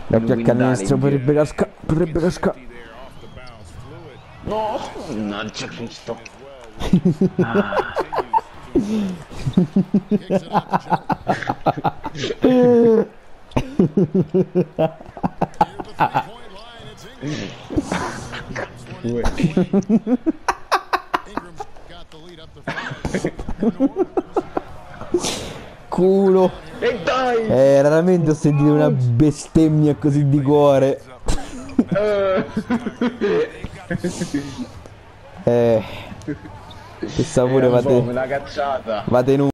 Occhio al canestro, potrebbe cascare, potrebbe cascare. No, mannaggia Cristo. Ah. Culo. E dai! Raramente ho sentito una bestemmia così di cuore. Questa pure me l'ha cacciata. va tenuta.